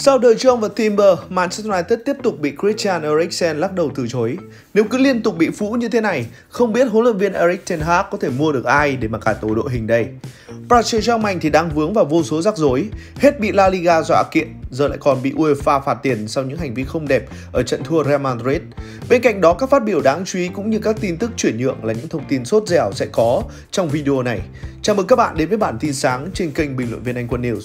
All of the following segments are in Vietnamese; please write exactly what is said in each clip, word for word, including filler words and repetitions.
Sau đời Jong và Timber, Manchester United tiếp tục bị Christian Eriksen lắc đầu từ chối. Nếu cứ liên tục bị phũ như thế này, không biết huấn luyện viên Erik ten Hag có thể mua được ai để mà cải tổ đội hình đây. Paris Saint-Germain thì đang vướng vào vô số rắc rối, hết bị La Liga dọa kiện, giờ lại còn bị UEFA phạt tiền sau những hành vi không đẹp ở trận thua Real Madrid. Bên cạnh đó, các phát biểu đáng chú ý cũng như các tin tức chuyển nhượng là những thông tin sốt dẻo sẽ có trong video này. Chào mừng các bạn đến với bản tin sáng trên kênh Bình luận viên Anh Quân News.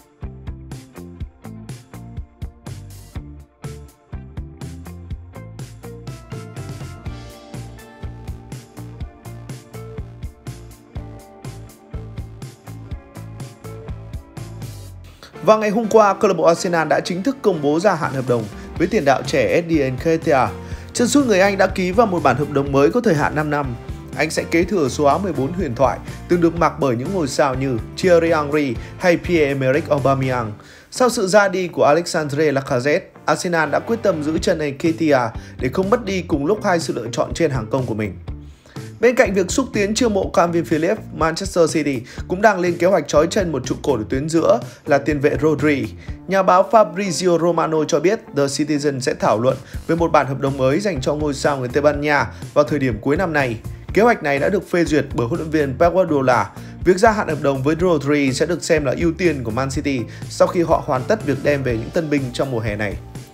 Vào ngày hôm qua, câu lạc bộ Arsenal đã chính thức công bố gia hạn hợp đồng với tiền đạo trẻ Eddie Nketiah. Chân sút người Anh đã ký vào một bản hợp đồng mới có thời hạn năm năm. Anh sẽ kế thừa số áo mười bốn huyền thoại từng được mặc bởi những ngôi sao như Thierry Henry hay Pierre-Emerick Aubameyang. Sau sự ra đi của Alexandre Lacazette, Arsenal đã quyết tâm giữ chân Nketiah để không mất đi cùng lúc hai sự lựa chọn trên hàng công của mình. Bên cạnh việc xúc tiến chiêu mộ Calvin Phillips, Manchester City cũng đang lên kế hoạch trói chân một trụ cột ở tuyến giữa là tiền vệ Rodri. Nhà báo Fabrizio Romano cho biết The Citizen sẽ thảo luận về một bản hợp đồng mới dành cho ngôi sao người Tây Ban Nha vào thời điểm cuối năm này. Kế hoạch này đã được phê duyệt bởi huấn luyện viên Pep Guardiola. Việc gia hạn hợp đồng với Rodri sẽ được xem là ưu tiên của Man City sau khi họ hoàn tất việc đem về những tân binh trong mùa hè này.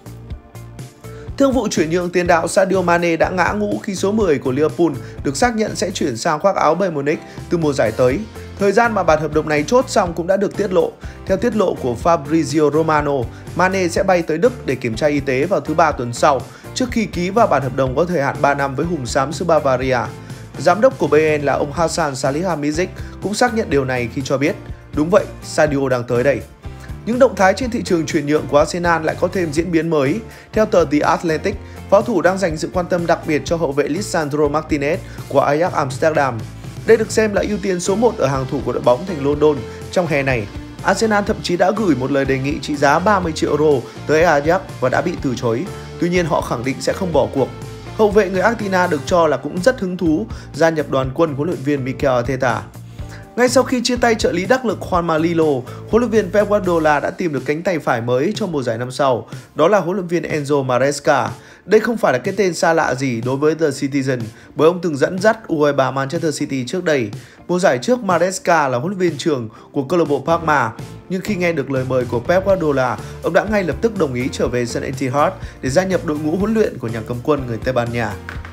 Thương vụ chuyển nhượng tiền đạo Sadio Mane đã ngã ngũ khi số mười của Liverpool được xác nhận sẽ chuyển sang khoác áo Bayern Munich từ mùa giải tới. Thời gian mà bản hợp đồng này chốt xong cũng đã được tiết lộ. Theo tiết lộ của Fabrizio Romano, Mane sẽ bay tới Đức để kiểm tra y tế vào thứ ba tuần sau, trước khi ký vào bản hợp đồng có thời hạn ba năm với hùng xám xứ Bavaria. Giám đốc của Bayern là ông Hasan Salihamidzic cũng xác nhận điều này khi cho biết, đúng vậy, Sadio đang tới đây. Những động thái trên thị trường chuyển nhượng của Arsenal lại có thêm diễn biến mới. Theo tờ The Athletic, pháo thủ đang dành sự quan tâm đặc biệt cho hậu vệ Lisandro Martinez của Ajax Amsterdam. Đây được xem là ưu tiên số một ở hàng thủ của đội bóng thành London trong hè này. Arsenal thậm chí đã gửi một lời đề nghị trị giá ba mươi triệu euro tới Ajax và đã bị từ chối. Tuy nhiên họ khẳng định sẽ không bỏ cuộc. Hậu vệ người Argentina được cho là cũng rất hứng thú gia nhập đoàn quân huấn luyện viên Mikel Arteta. Ngay sau khi chia tay trợ lý đắc lực Juan Malilo, huấn luyện viên Pep Guardiola đã tìm được cánh tay phải mới cho mùa giải năm sau, đó là huấn luyện viên Enzo Maresca. Đây không phải là cái tên xa lạ gì đối với The Citizen, bởi ông từng dẫn dắt U hai ba Manchester City trước đây. Mùa giải trước, Maresca là huấn luyện viên trưởng của câu lạc bộ Parma, nhưng khi nghe được lời mời của Pep Guardiola, ông đã ngay lập tức đồng ý trở về sân Etihad để gia nhập đội ngũ huấn luyện của nhà cầm quân người Tây Ban Nha.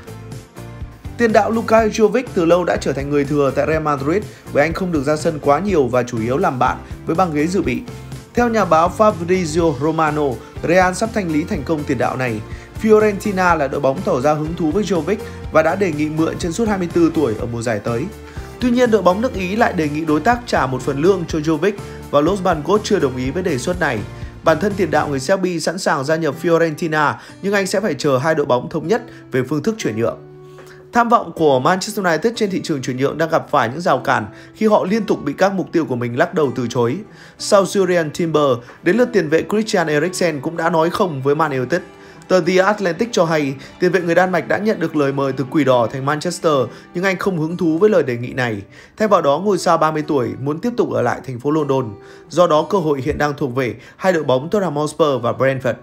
Tiền đạo Luka Jovic từ lâu đã trở thành người thừa tại Real Madrid bởi anh không được ra sân quá nhiều và chủ yếu làm bạn với băng ghế dự bị. Theo nhà báo Fabrizio Romano, Real sắp thanh lý thành công tiền đạo này. Fiorentina là đội bóng tỏ ra hứng thú với Jovic và đã đề nghị mượn chân sút hai mươi tư tuổi ở mùa giải tới. Tuy nhiên, đội bóng nước Ý lại đề nghị đối tác trả một phần lương cho Jovic và Los Blancos chưa đồng ý với đề xuất này. Bản thân tiền đạo người Serbia sẵn sàng gia nhập Fiorentina, nhưng anh sẽ phải chờ hai đội bóng thống nhất về phương thức chuyển nhượng. Tham vọng của Manchester United trên thị trường chuyển nhượng đang gặp phải những rào cản khi họ liên tục bị các mục tiêu của mình lắc đầu từ chối. Sau Julian Timber, đến lượt tiền vệ Christian Eriksen cũng đã nói không với Man United. Tờ The Athletic cho hay tiền vệ người Đan Mạch đã nhận được lời mời từ Quỷ Đỏ thành Manchester, nhưng anh không hứng thú với lời đề nghị này. Thay vào đó, ngôi sao ba mươi tuổi muốn tiếp tục ở lại thành phố London. Do đó, cơ hội hiện đang thuộc về hai đội bóng Tottenham Hotspur và Brentford.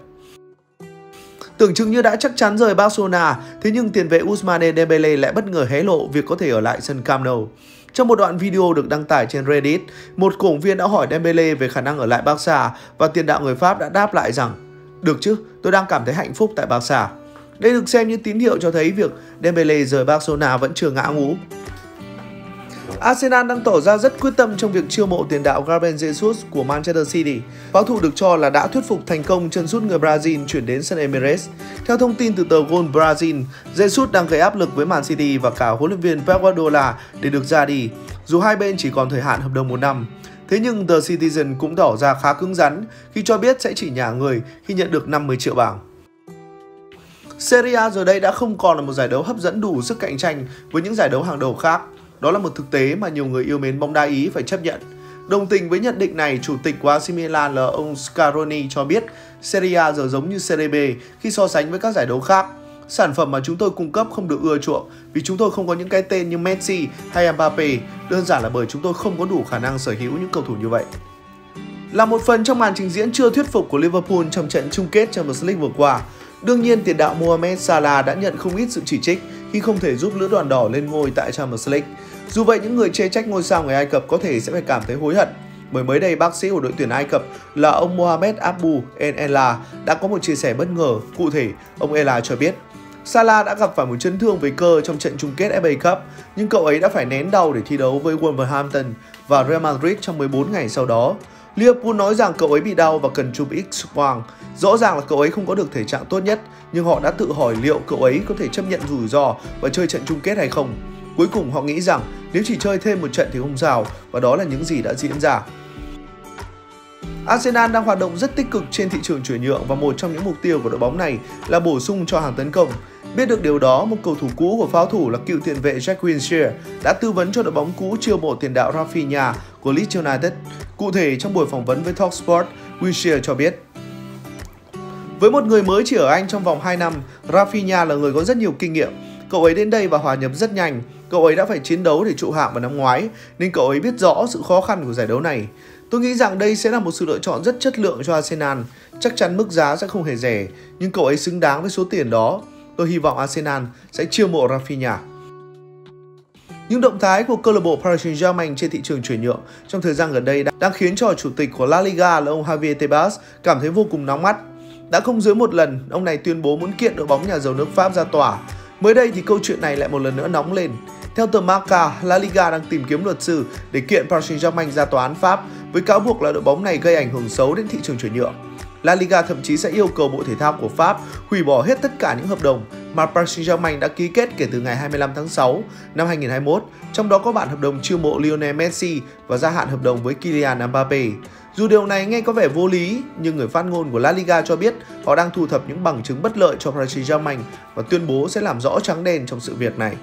Tưởng chừng như đã chắc chắn rời Barcelona, thế nhưng tiền vệ Ousmane Dembele lại bất ngờ hé lộ việc có thể ở lại sân Camp Nou. Trong một đoạn video được đăng tải trên Reddit, một cổ động viên đã hỏi Dembele về khả năng ở lại Barca và tiền đạo người Pháp đã đáp lại rằng: "Được chứ, tôi đang cảm thấy hạnh phúc tại Barca." Đây được xem như tín hiệu cho thấy việc Dembele rời Barcelona vẫn chưa ngã ngũ. Arsenal đang tỏ ra rất quyết tâm trong việc chiêu mộ tiền đạo Gabriel Jesus của Manchester City. Pháo thủ được cho là đã thuyết phục thành công chân sút người Brazil chuyển đến sân Emirates. Theo thông tin từ tờ Goal Brazil, Jesus đang gây áp lực với Man City và cả huấn luyện viên Pep Guardiola để được ra đi, dù hai bên chỉ còn thời hạn hợp đồng một năm. Thế nhưng The Citizen cũng tỏ ra khá cứng rắn khi cho biết sẽ chỉ nhả người khi nhận được năm mươi triệu bảng. Serie A giờ đây đã không còn là một giải đấu hấp dẫn đủ sức cạnh tranh với những giải đấu hàng đầu khác. Đó là một thực tế mà nhiều người yêu mến bóng đá Ý phải chấp nhận. Đồng tình với nhận định này, chủ tịch của a xê Milan là ông Scaroni cho biết Serie A giờ giống như Serie B khi so sánh với các giải đấu khác. Sản phẩm mà chúng tôi cung cấp không được ưa chuộng vì chúng tôi không có những cái tên như Messi hay Mbappe, đơn giản là bởi chúng tôi không có đủ khả năng sở hữu những cầu thủ như vậy. là một phần trong màn trình diễn chưa thuyết phục của Liverpool trong trận chung kết Champions League vừa qua. Đương nhiên, tiền đạo Mohamed Salah đã nhận không ít sự chỉ trích khi không thể giúp lữ đoàn đỏ lên ngôi tại Champions League. Dù vậy, những người chê trách ngôi sao người Ai Cập có thể sẽ phải cảm thấy hối hận, bởi mới đây bác sĩ của đội tuyển Ai Cập là ông Mohamed Abou El Ela đã có một chia sẻ bất ngờ. Cụ thể, ông Ela cho biết Salah đã gặp phải một chấn thương về cơ trong trận chung kết ép a Cup, nhưng cậu ấy đã phải nén đau để thi đấu với Wolverhampton và Real Madrid trong mười bốn ngày sau đó. Liverpool nói rằng cậu ấy bị đau và cần chụp X-quang. Rõ ràng là cậu ấy không có được thể trạng tốt nhất, nhưng họ đã tự hỏi liệu cậu ấy có thể chấp nhận rủi ro và chơi trận chung kết hay không. Cuối cùng họ nghĩ rằng nếu chỉ chơi thêm một trận thì không sao, và đó là những gì đã diễn ra. Arsenal đang hoạt động rất tích cực trên thị trường chuyển nhượng và một trong những mục tiêu của đội bóng này là bổ sung cho hàng tấn công. Biết được điều đó, một cầu thủ cũ của pháo thủ là cựu tiền vệ Jack Wilshere đã tư vấn cho đội bóng cũ chiêu mộ tiền đạo Raphinha của Leeds United. Cụ thể, trong buổi phỏng vấn với Talksport, Wilshere cho biết: với một người mới chỉ ở Anh trong vòng hai năm, Raphinha là người có rất nhiều kinh nghiệm. Cậu ấy đến đây và hòa nhập rất nhanh. Cậu ấy đã phải chiến đấu để trụ hạng vào năm ngoái, nên cậu ấy biết rõ sự khó khăn của giải đấu này. Tôi nghĩ rằng đây sẽ là một sự lựa chọn rất chất lượng cho Arsenal. Chắc chắn mức giá sẽ không hề rẻ, nhưng cậu ấy xứng đáng với số tiền đó. Tôi hy vọng Arsenal sẽ chiêu mộ Raphinha. Những động thái của câu lạc bộ Paris Saint-Germain trên thị trường chuyển nhượng trong thời gian gần đây đang khiến cho chủ tịch của La Liga là ông Javier Tebas cảm thấy vô cùng nóng mắt. Đã không dưới một lần, ông này tuyên bố muốn kiện đội bóng nhà giàu nước Pháp ra tòa. Mới đây thì câu chuyện này lại một lần nữa nóng lên. Theo tờ Marca, La Liga đang tìm kiếm luật sư để kiện Paris Saint-Germain ra tòa án Pháp với cáo buộc là đội bóng này gây ảnh hưởng xấu đến thị trường chuyển nhượng. La Liga thậm chí sẽ yêu cầu Bộ Thể thao của Pháp hủy bỏ hết tất cả những hợp đồng mà Paris Saint-Germain đã ký kết kể từ ngày hai mươi lăm tháng sáu năm hai nghìn không trăm hai mươi mốt, trong đó có bản hợp đồng chiêu mộ Lionel Messi và gia hạn hợp đồng với Kylian Mbappe. Dù điều này nghe có vẻ vô lý, nhưng người phát ngôn của La Liga cho biết họ đang thu thập những bằng chứng bất lợi cho Paris Saint-Germain và tuyên bố sẽ làm rõ trắng đen trong sự việc này.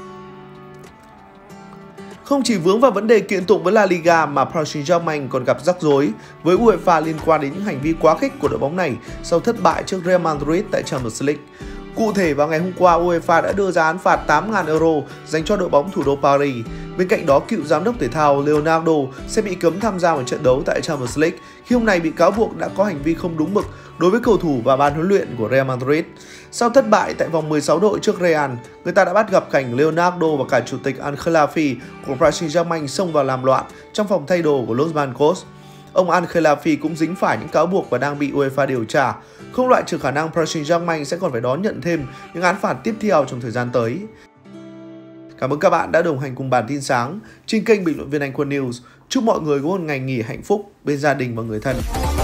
Không chỉ vướng vào vấn đề kiện tụng với La Liga mà Paris Saint-Germain còn gặp rắc rối với UEFA liên quan đến những hành vi quá khích của đội bóng này sau thất bại trước Real Madrid tại Champions League. Cụ thể, vào ngày hôm qua, UEFA đã đưa ra án phạt tám nghìn euro dành cho đội bóng thủ đô Paris. Bên cạnh đó, cựu giám đốc thể thao Leonardo sẽ bị cấm tham gia một trận đấu tại Champions League khi ông này bị cáo buộc đã có hành vi không đúng mực đối với cầu thủ và ban huấn luyện của Real Madrid. Sau thất bại tại vòng mười sáu đội trước Real, người ta đã bắt gặp cảnh Leonardo và cả chủ tịch Ancelotti của Paris Saint-Germain xông vào làm loạn trong phòng thay đồ của Los Blancos. Ông Ancelotti cũng dính phải những cáo buộc và đang bị UEFA điều tra. Không loại trừ khả năng Paris Saint-Germain sẽ còn phải đón nhận thêm những án phạt tiếp theo trong thời gian tới. Cảm ơn các bạn đã đồng hành cùng bản tin sáng trên kênh Bình luận viên Anh Quân News. Chúc mọi người có một ngày nghỉ hạnh phúc bên gia đình và người thân.